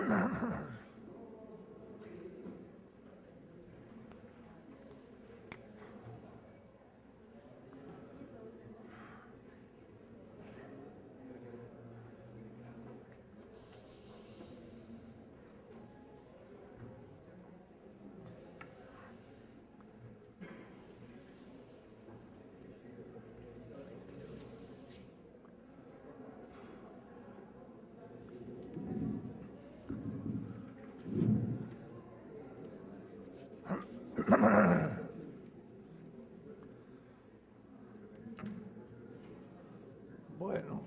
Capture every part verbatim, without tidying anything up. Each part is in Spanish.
Bueno,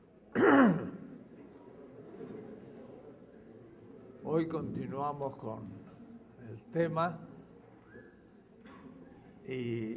hoy continuamos con el tema y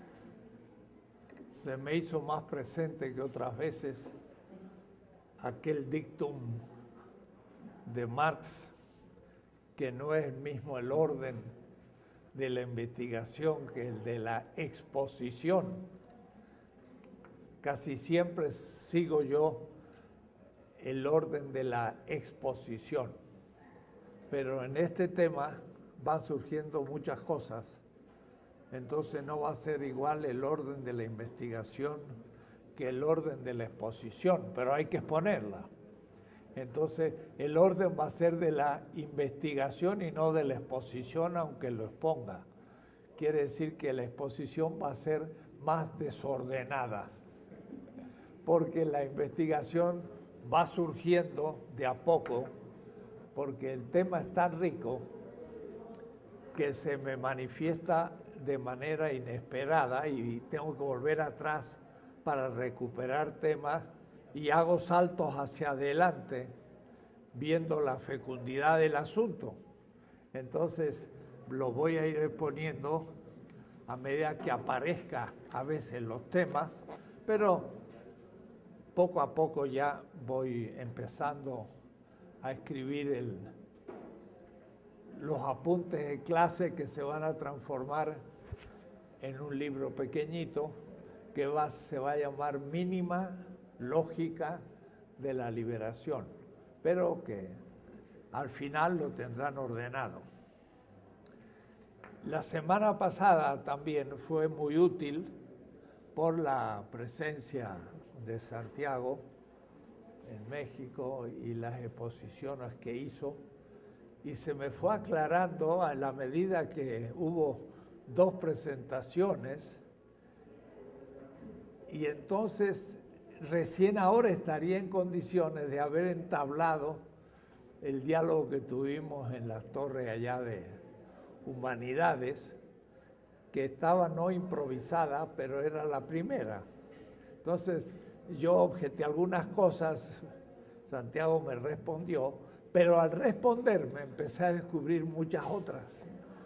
se me hizo más presente que otras veces aquel dictum de Marx, que no es el mismo el orden de la investigación que el de la exposición. Casi siempre sigo yo el orden de la exposición, pero en este tema van surgiendo muchas cosas, entonces no va a ser igual el orden de la investigación que el orden de la exposición, pero hay que exponerla. Entonces el orden va a ser de la investigación y no de la exposición, aunque lo exponga. Quiere decir que la exposición va a ser más desordenada, porque la investigación va surgiendo de a poco, porque el tema es tan rico que se me manifiesta de manera inesperada y tengo que volver atrás para recuperar temas y hago saltos hacia adelante viendo la fecundidad del asunto. Entonces lo voy a ir exponiendo a medida que aparezca a veces los temas, pero poco a poco ya voy empezando a escribir el, los apuntes de clase que se van a transformar en un libro pequeñito que va, se va a llamar Mínima Lógica de la Liberación, pero que al final lo tendrán ordenado. La semana pasada también fue muy útil por la presencia de Santiago en México y las exposiciones que hizo, y se me fue aclarando a la medida que hubo dos presentaciones, y entonces recién ahora estaría en condiciones de haber entablado el diálogo que tuvimos en las torres allá de Humanidades, que estaba no improvisada, pero era la primera. Entonces yo objeté algunas cosas, Santiago me respondió, pero al responderme empecé a descubrir muchas otras.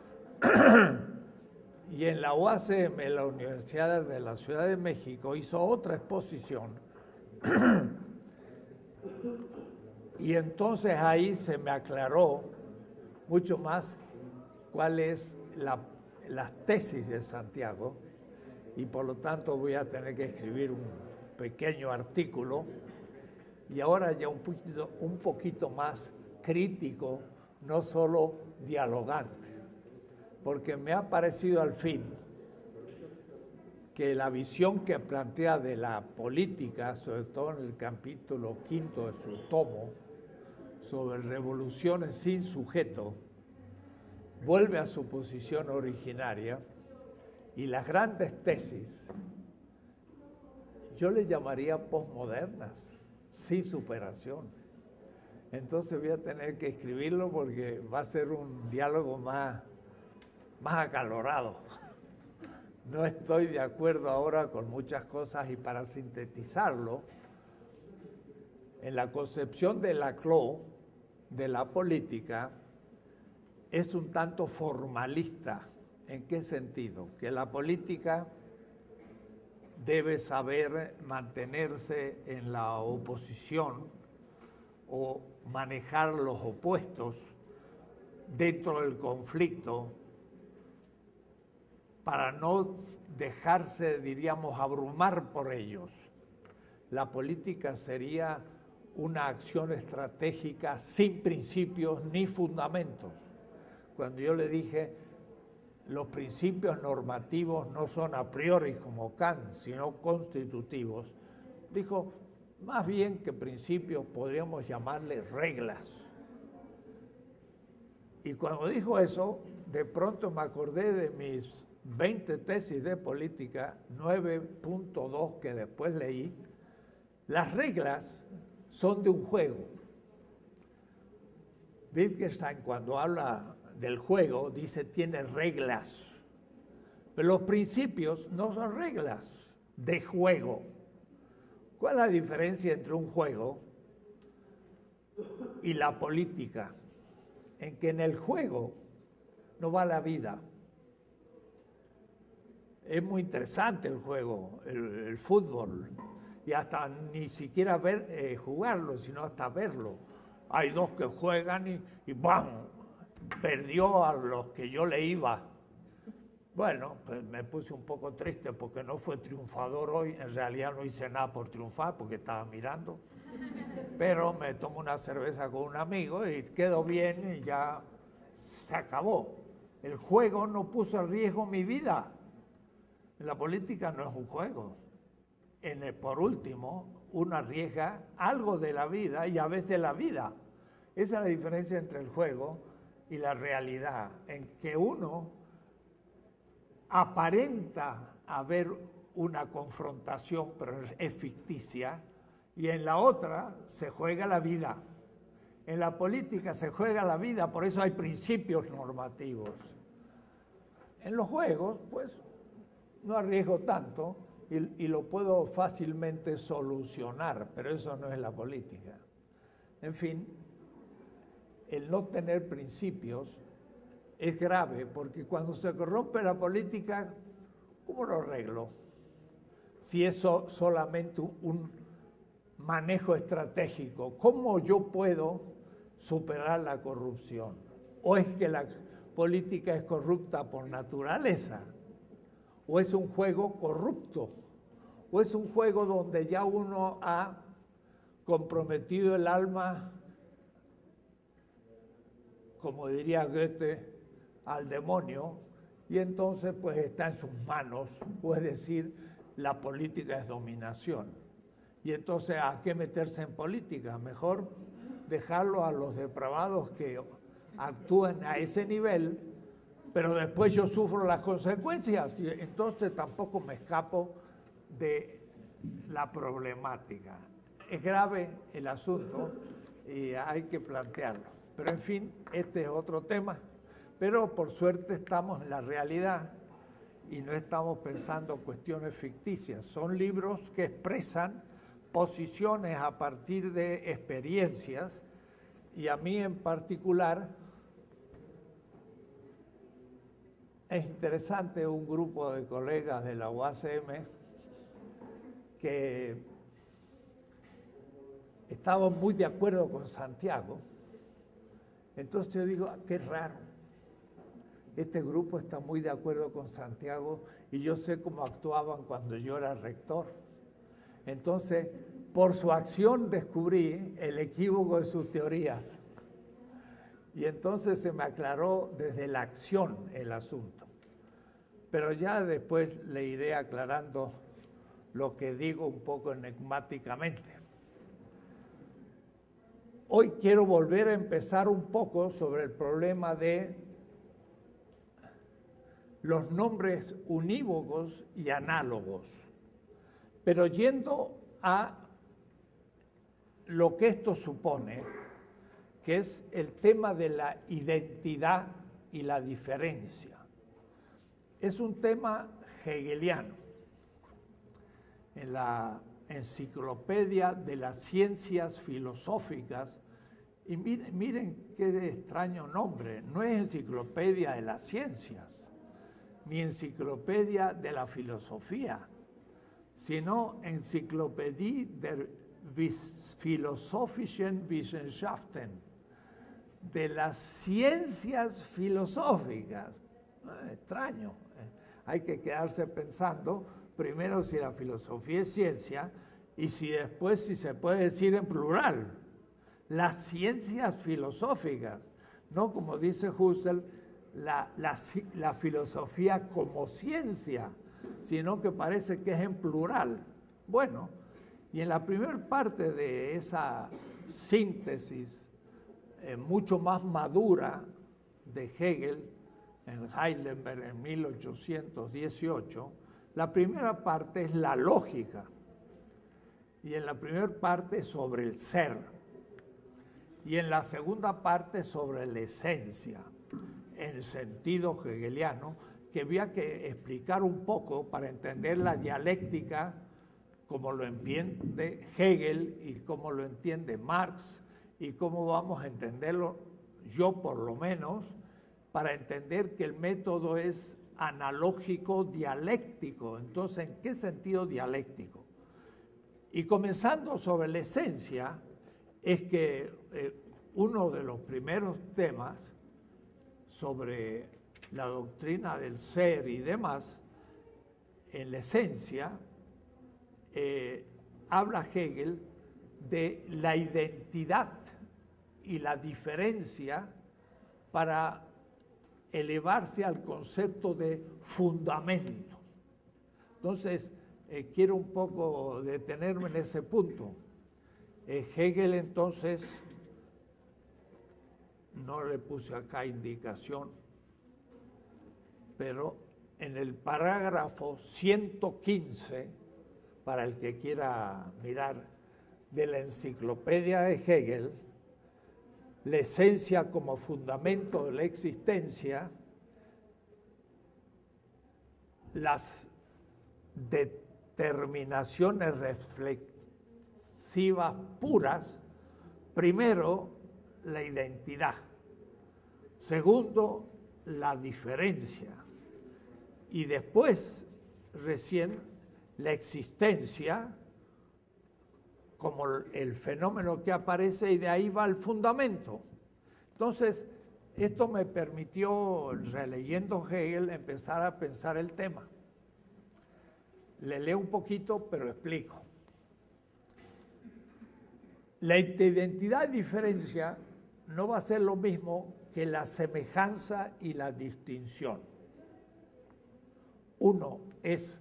Y en la U A C M, la Universidad de la Ciudad de México, hizo otra exposición. Y entonces ahí se me aclaró mucho más cuál es la, la tesis de Santiago, y por lo tanto voy a tener que escribir un pequeño artículo, y ahora ya un poquito, un poquito más crítico, no solo dialogante, porque me ha parecido al fin que la visión que plantea de la política, sobre todo en el capítulo quinto de su tomo, sobre revoluciones sin sujeto, vuelve a su posición originaria, y las grandes tesis, yo le llamaría posmodernas, sin superación. Entonces voy a tener que escribirlo porque va a ser un diálogo más, más acalorado. No estoy de acuerdo ahora con muchas cosas, y para sintetizarlo, en la concepción de Laclau de la política es un tanto formalista. ¿En qué sentido? Que la política debe saber mantenerse en la oposición o manejar los opuestos dentro del conflicto para no dejarse, diríamos, abrumar por ellos. La política sería una acción estratégica sin principios ni fundamentos. Cuando yo le dije, los principios normativos no son a priori como Kant, sino constitutivos, dijo, más bien que principios podríamos llamarles reglas. Y cuando dijo eso, de pronto me acordé de mis veinte tesis de política, nueve punto dos que después leí. Las reglas son de un juego. Wittgenstein, cuando habla del juego, dice tiene reglas. Pero los principios no son reglas de juego. ¿Cuál es la diferencia entre un juego y la política? En que en el juego no va la vida. Es muy interesante el juego, el, el fútbol, y hasta ni siquiera ver, eh, jugarlo, sino hasta verlo. Hay dos que juegan y, y ¡bam! Perdió a los que yo le iba. Bueno, pues me puse un poco triste porque no fue triunfador hoy. En realidad no hice nada por triunfar porque estaba mirando. Pero me tomo una cerveza con un amigo y quedó bien y ya se acabó. El juego no puso en riesgo mi vida. La política no es un juego. En el, por último, uno arriesga algo de la vida y a veces la vida. Esa es la diferencia entre el juego y la realidad, en que uno aparenta haber una confrontación, pero es ficticia, y en la otra se juega la vida. En la política se juega la vida, por eso hay principios normativos. En los juegos, pues, no arriesgo tanto y, y lo puedo fácilmente solucionar, pero eso no es la política. En fin, el no tener principios es grave, porque cuando se corrompe la política, ¿cómo lo arreglo? Si es solamente un manejo estratégico, ¿cómo yo puedo superar la corrupción? ¿O es que la política es corrupta por naturaleza? ¿O es un juego corrupto? ¿O es un juego donde ya uno ha comprometido el alma, como diría Goethe, al demonio, y entonces pues está en sus manos, o es decir, la política es dominación? Y entonces, ¿a qué meterse en política? Mejor dejarlo a los depravados que actúen a ese nivel, pero después yo sufro las consecuencias, y entonces tampoco me escapo de la problemática. Es grave el asunto y hay que plantearlo. Pero en fin, este es otro tema. Pero por suerte estamos en la realidad y no estamos pensando cuestiones ficticias. Son libros que expresan posiciones a partir de experiencias, y a mí en particular es interesante un grupo de colegas de la U A C M que estaban muy de acuerdo con Santiago. Entonces yo digo, qué raro, este grupo está muy de acuerdo con Santiago y yo sé cómo actuaban cuando yo era rector. Entonces, por su acción descubrí el equívoco de sus teorías. Y entonces se me aclaró desde la acción el asunto. Pero ya después le iré aclarando lo que digo un poco enigmáticamente. Hoy quiero volver a empezar un poco sobre el problema de los nombres unívocos y análogos, pero yendo a lo que esto supone, que es el tema de la identidad y la diferencia. Es un tema hegeliano. En la Enciclopedia de las Ciencias Filosóficas, y miren, miren qué extraño nombre, no es Enciclopedia de las Ciencias, ni Enciclopedia de la Filosofía, sino Enzyklopädie der Philosophischen Wissenschaften, de las ciencias filosóficas. Ah, extraño, eh. Hay que quedarse pensando primero si la filosofía es ciencia y si después, si se puede decir en plural, las ciencias filosóficas, no como dice Husserl, la, la, la filosofía como ciencia, sino que parece que es en plural. Bueno, y en la primera parte de esa síntesis eh, mucho más madura de Hegel, en Heidelberg en mil ochocientos dieciocho, la primera parte es la lógica, y en la primera parte sobre el ser, y en la segunda parte sobre la esencia, en el sentido hegeliano, que había que explicar un poco para entender la dialéctica como lo entiende Hegel y como lo entiende Marx, y cómo vamos a entenderlo, yo por lo menos, para entender que el método es analógico dialéctico. Entonces, ¿en qué sentido dialéctico? Y comenzando sobre la esencia, es que eh, uno de los primeros temas sobre la doctrina del ser y demás, en la esencia, eh, habla Hegel de la identidad y la diferencia para elevarse al concepto de fundamento. Entonces, eh, quiero un poco detenerme en ese punto. Eh, Hegel, entonces, no le puse acá indicación, pero en el parágrafo ciento quince, para el que quiera mirar, de la enciclopedia de Hegel, la esencia como fundamento de la existencia, las determinaciones reflexivas puras, primero, la identidad, segundo, la diferencia, y después, recién, la existencia como el fenómeno que aparece, y de ahí va el fundamento. Entonces, esto me permitió, releyendo Hegel, empezar a pensar el tema. Le leo un poquito, pero explico. La identidad y diferencia no va a ser lo mismo que la semejanza y la distinción. Uno es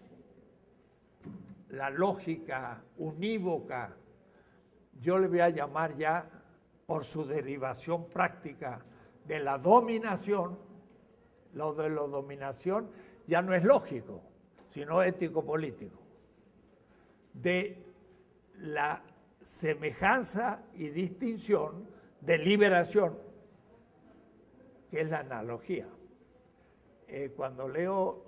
la lógica unívoca, yo le voy a llamar ya, por su derivación práctica, de la dominación. Lo de la dominación ya no es lógico, sino ético-político. De la semejanza y distinción, de liberación, que es la analogía. Eh, cuando leo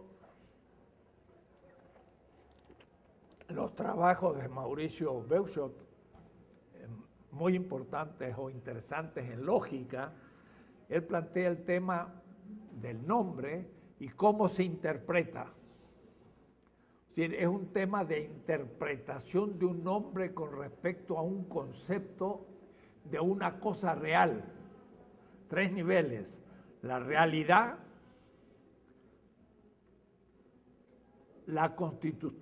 los trabajos de Mauricio Beuchat, eh, muy importantes o interesantes en lógica, él plantea el tema del nombre y cómo se interpreta. Es decir, es un tema de interpretación de un nombre con respecto a un concepto de una cosa real. Tres niveles: la realidad, la constitución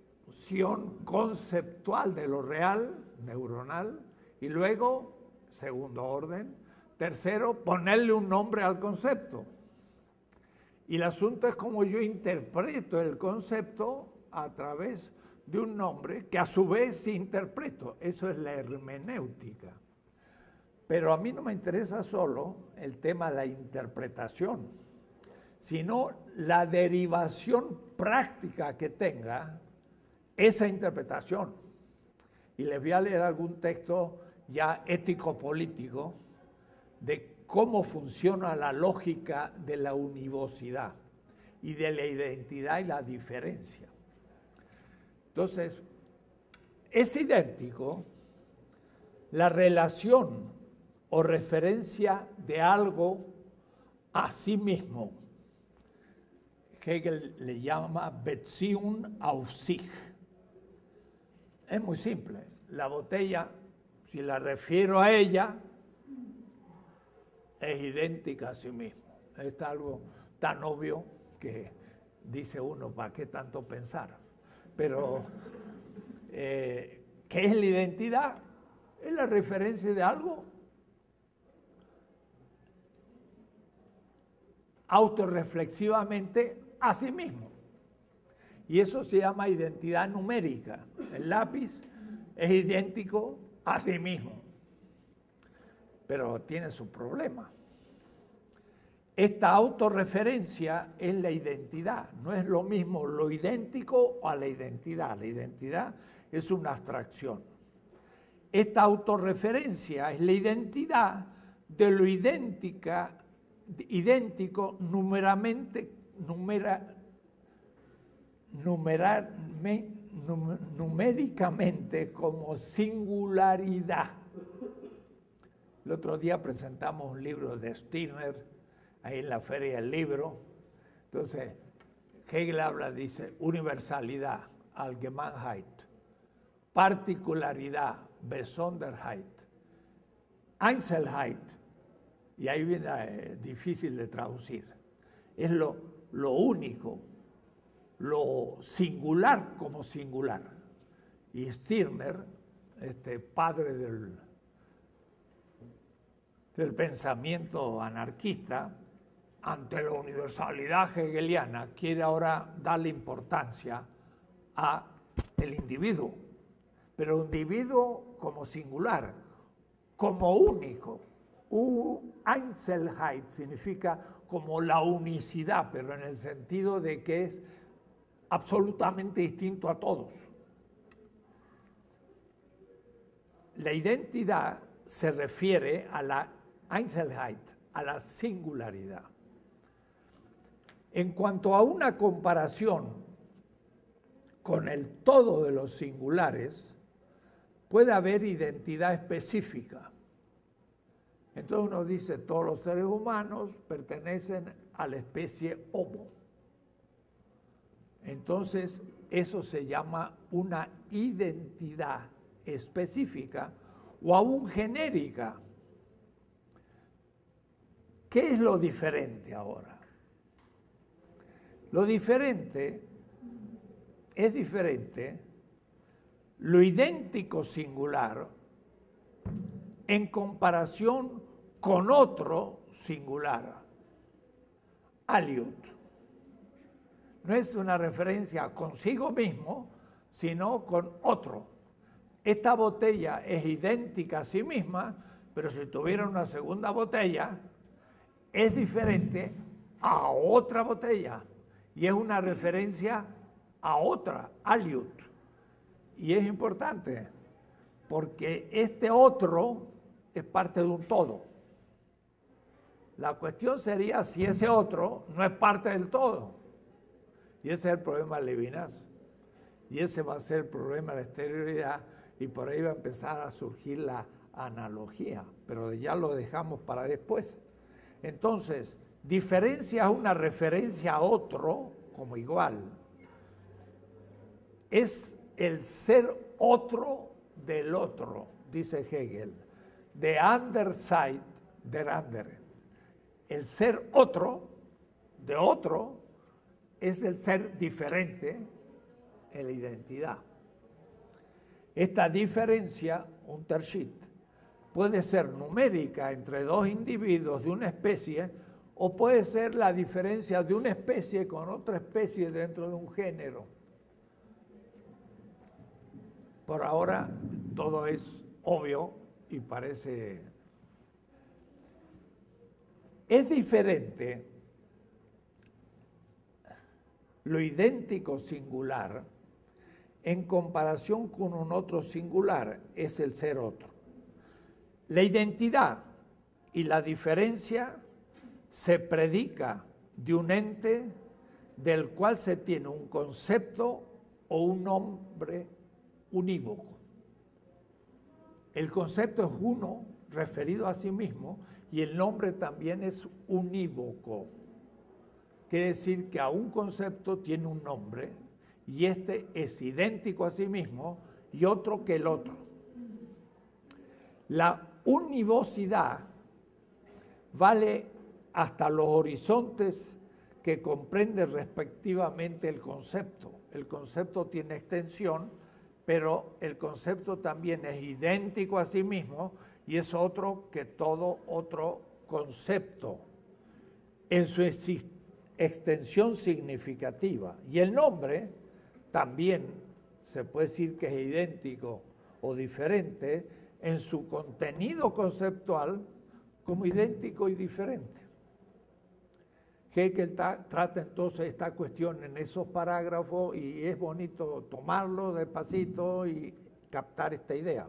conceptual de lo real, neuronal, y luego, segundo orden, tercero, ponerle un nombre al concepto. Y el asunto es cómo yo interpreto el concepto a través de un nombre que a su vez interpreto. Eso es la hermenéutica. Pero a mí no me interesa solo el tema de la interpretación, sino la derivación práctica que tenga esa interpretación. Y les voy a leer algún texto ya ético-político de cómo funciona la lógica de la univocidad y de la identidad y la diferencia. Entonces, es idéntico la relación o referencia de algo a sí mismo. Hegel le llama Beziehung auf sich. Es muy simple. La botella, si la refiero a ella, es idéntica a sí mismo. Es algo tan obvio que dice uno, ¿para qué tanto pensar? Pero Eh, ¿Qué es la identidad? Es la referencia de algo autorreflexivamente a sí mismo. Y eso se llama identidad numérica. El lápiz es idéntico a sí mismo, pero tiene su problema. Esta autorreferencia es la identidad. No es lo mismo lo idéntico a la identidad. La identidad es una abstracción. Esta autorreferencia es la identidad de lo idéntica, idéntico numeramente, numera, numerar, me, num, numéricamente como singularidad. El otro día presentamos un libro de Stirner ahí en la Feria del Libro. Entonces, Hegel habla, dice, universalidad, Allgemeinheit, particularidad, Besonderheit, Einzelheit, y ahí viene eh, difícil de traducir. Es lo, lo único, lo singular como singular. Y Stirner, este padre del, del pensamiento anarquista, ante la universalidad hegeliana, quiere ahora darle importancia a el individuo, pero individuo como singular, como único. U Einzelheit significa como la unicidad, pero en el sentido de que es absolutamente distinto a todos. La identidad se refiere a la Einzelheit, a la singularidad. En cuanto a una comparación con el todo de los singulares, puede haber identidad específica. Entonces uno dice, todos los seres humanos pertenecen a la especie Homo. Entonces eso se llama una identidad específica o aún genérica. ¿Qué es lo diferente ahora? Lo diferente es diferente, lo idéntico singular en comparación con otro singular, aliud. No es una referencia consigo mismo, sino con otro. Esta botella es idéntica a sí misma, pero si tuviera una segunda botella, es diferente a otra botella. Y es una referencia a otra, aliud. Y es importante, porque este otro es parte de un todo. La cuestión sería si ese otro no es parte del todo. Y ese es el problema de Levinas. Y ese va a ser el problema de la exterioridad. Y por ahí va a empezar a surgir la analogía. Pero ya lo dejamos para después. Entonces, diferencia una referencia a otro como igual. Es el ser otro del otro, dice Hegel. The other side der anderen. El ser otro de otro es el ser diferente en la identidad. Esta diferencia, Unterschied, puede ser numérica entre dos individuos de una especie o puede ser la diferencia de una especie con otra especie dentro de un género. Por ahora todo es obvio y parece... Es diferente lo idéntico singular en comparación con un otro singular, es el ser otro. La identidad y la diferencia se predica de un ente del cual se tiene un concepto o un nombre unívoco. El concepto es uno referido a sí mismo y el nombre también es unívoco. Quiere decir que a un concepto tiene un nombre y este es idéntico a sí mismo y otro que el otro. La univocidad vale hasta los horizontes que comprende respectivamente el concepto. El concepto tiene extensión, pero el concepto también es idéntico a sí mismo y es otro que todo otro concepto en su extensión significativa. Y el nombre también se puede decir que es idéntico o diferente en su contenido conceptual como idéntico y diferente. Hegel trata entonces esta cuestión en esos parágrafos y es bonito tomarlo despacito y captar esta idea.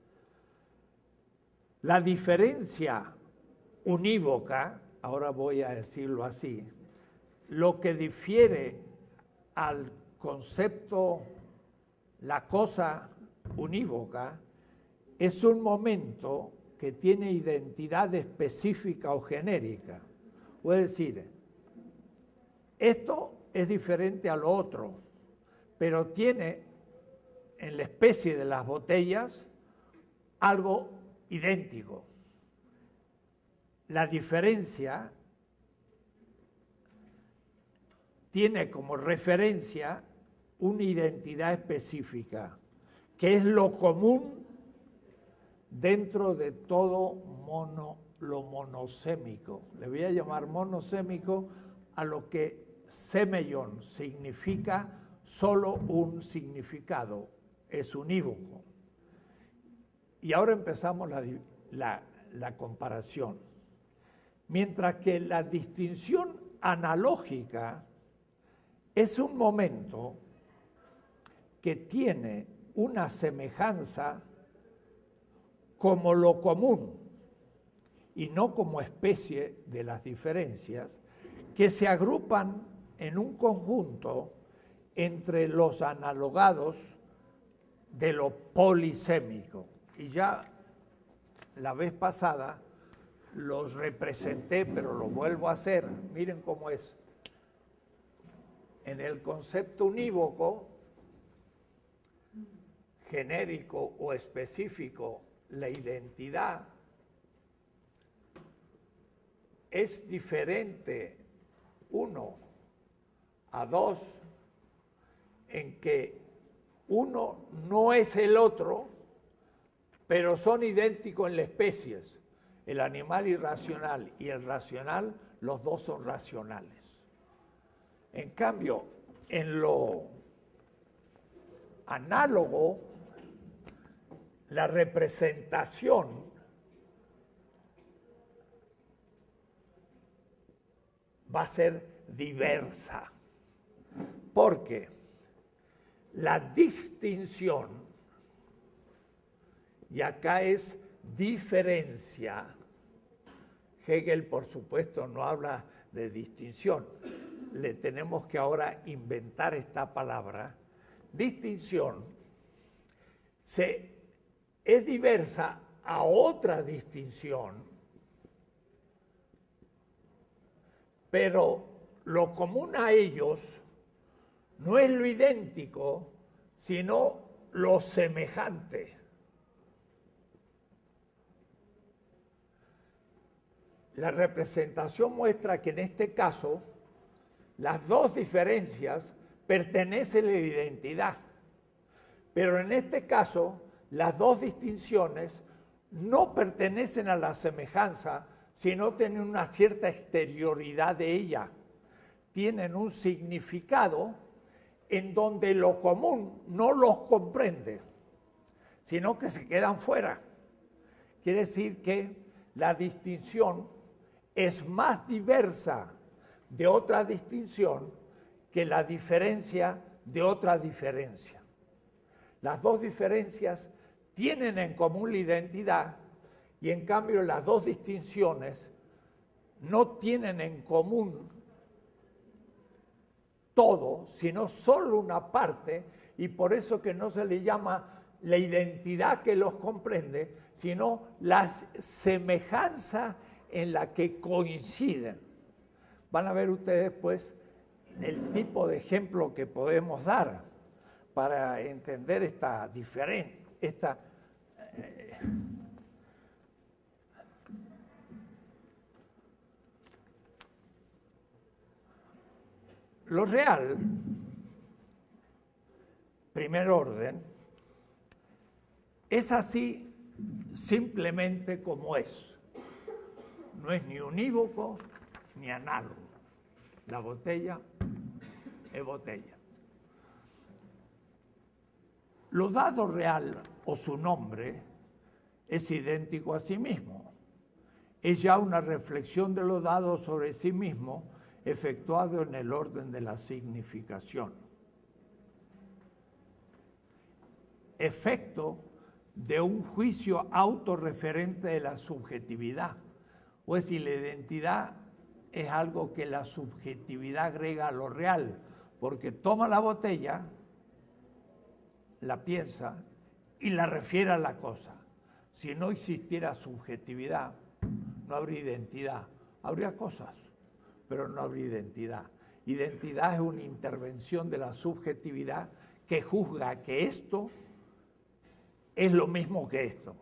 La diferencia unívoca, ahora voy a decirlo así, lo que difiere al concepto, la cosa unívoca, es un momento que tiene identidad específica o genérica. Es decir, esto es diferente a lo otro, pero tiene en la especie de las botellas algo idéntico. La diferencia tiene como referencia una identidad específica, que es lo común dentro de todo mono, lo monosémico. Le voy a llamar monosémico a lo que semellón significa solo un significado, es unívoco. Y ahora empezamos la, la, la comparación. Mientras que la distinción analógica es un momento que tiene una semejanza como lo común y no como especie de las diferencias que se agrupan en un conjunto entre los analogados de lo polisémico. Y ya la vez pasada los representé, pero lo vuelvo a hacer. Miren cómo es. En el concepto unívoco, genérico o específico, la identidad es diferente uno a dos, en que uno no es el otro, pero son idénticos en las especies. El animal irracional y el racional, los dos son racionales. En cambio, en lo análogo, la representación va a ser diversa, porque la distinción, y acá es diferencia, Hegel por supuesto no habla de distinción, le tenemos que ahora inventar esta palabra, distinción, se, es diversa a otra distinción, pero lo común a ellos no es lo idéntico, sino lo semejante. La representación muestra que en este caso las dos diferencias pertenecen a la identidad, pero en este caso las dos distinciones no pertenecen a la semejanza, sino tienen una cierta exterioridad de ella. Tienen un significado en donde lo común no los comprende, sino que se quedan fuera. Quiere decir que la distinción es más diversa de otra distinción que la diferencia de otra diferencia. Las dos diferencias tienen en común la identidad y en cambio las dos distinciones no tienen en común todo, sino solo una parte, y por eso que no se le llama la identidad que los comprende, sino la semejanza en la que coinciden. Van a ver ustedes, pues, el tipo de ejemplo que podemos dar para entender esta diferencia, esta... Eh, Lo real, primer orden, Es así simplemente como es. No es ni unívoco ni análogo. La botella es botella. Lo dado real o su nombre es idéntico a sí mismo. Es ya una reflexión de lo dado sobre sí mismo efectuado en el orden de la significación. Efecto de un juicio autorreferente de la subjetividad. O es decir, la identidad es algo que la subjetividad agrega a lo real, porque toma la botella, la piensa y la refiere a la cosa. Si no existiera subjetividad, no habría identidad. Habría cosas, pero no habría identidad. Identidad es una intervención de la subjetividad que juzga que esto es lo mismo que esto.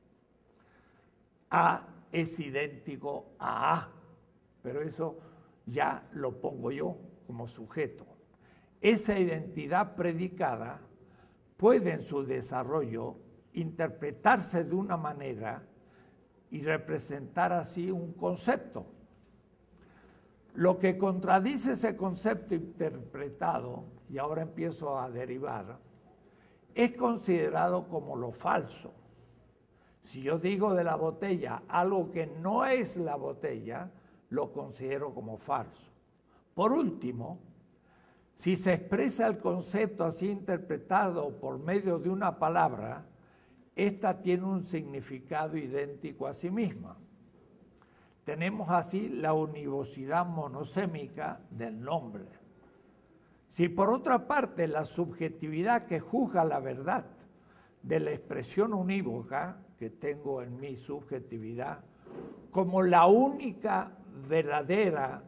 A es idéntico a A, pero eso ya lo pongo yo como sujeto. Esa identidad predicada puede en su desarrollo interpretarse de una manera y representar así un concepto. Lo que contradice ese concepto interpretado, y ahora empiezo a derivar, es considerado como lo falso. Si yo digo de la botella algo que no es la botella, lo considero como falso. Por último, si se expresa el concepto así interpretado por medio de una palabra, ésta tiene un significado idéntico a sí misma. Tenemos así la univocidad monosémica del nombre. Si por otra parte la subjetividad que juzga la verdad de la expresión unívoca que tengo en mi subjetividad como la única verdadera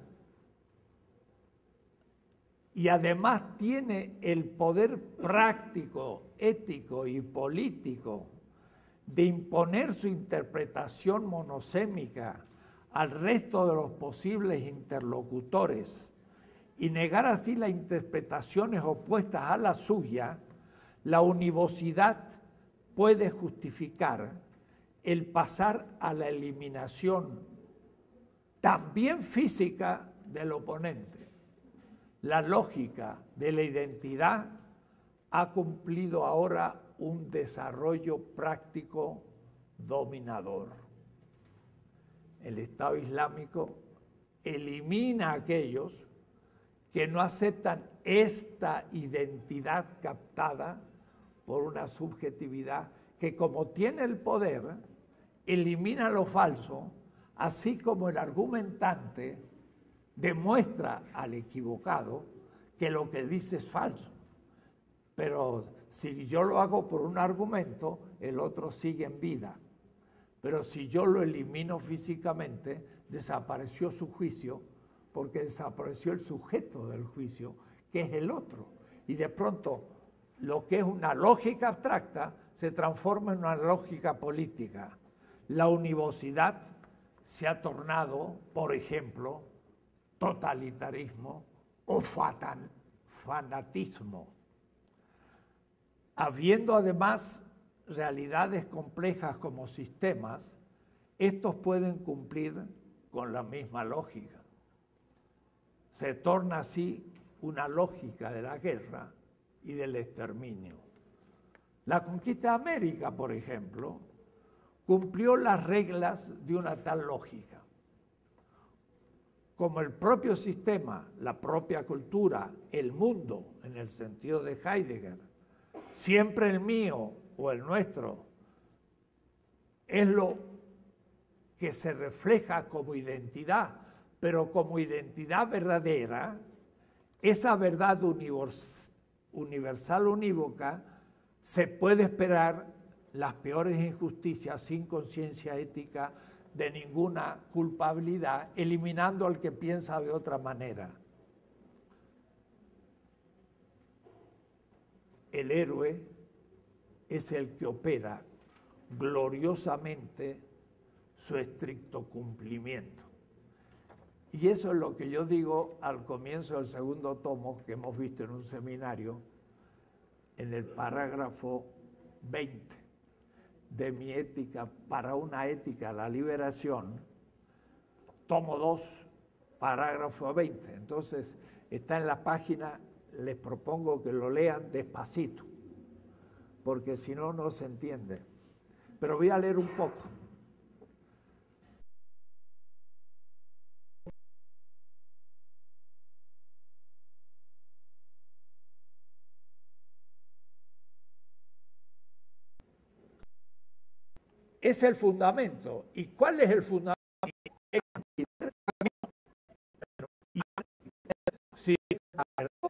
y además tiene el poder práctico, ético y político de imponer su interpretación monosémica al resto de los posibles interlocutores y negar así las interpretaciones opuestas a la suya, la univocidad puede justificar el pasar a la eliminación también física del oponente. La lógica de la identidad ha cumplido ahora un desarrollo práctico dominador. El Estado Islámico elimina a aquellos que no aceptan esta identidad captada por una subjetividad que, como tiene el poder, elimina lo falso, así como el argumentante demuestra al equivocado que lo que dice es falso. Pero si yo lo hago por un argumento, el otro sigue en vida. Pero si yo lo elimino físicamente, desapareció su juicio, porque desapareció el sujeto del juicio, que es el otro. Y de pronto, lo que es una lógica abstracta se transforma en una lógica política. La univocidad se ha tornado, por ejemplo, totalitarismo o fatal, fanatismo. Habiendo además realidades complejas como sistemas, estos pueden cumplir con la misma lógica. Se torna así una lógica de la guerra y del exterminio. La conquista de América, por ejemplo, cumplió las reglas de una tal lógica. Como el propio sistema, la propia cultura, el mundo, en el sentido de Heidegger, siempre el mío o el nuestro, es lo que se refleja como identidad, pero como identidad verdadera, esa verdad universal unívoca, se puede esperar las peores injusticias sin conciencia ética de ninguna culpabilidad, eliminando al que piensa de otra manera. El héroe es el que opera gloriosamente su estricto cumplimiento. Y eso es lo que yo digo al comienzo del segundo tomo que hemos visto en un seminario, en el parágrafo veinte. de mi ética para una ética a la liberación, tomo dos, parágrafo veinte. Entonces, está en la página, les propongo que lo lean despacito, porque si no, no se entiende. Pero voy a leer un poco. Es el fundamento. ¿Y cuál es el fundamento? Sí,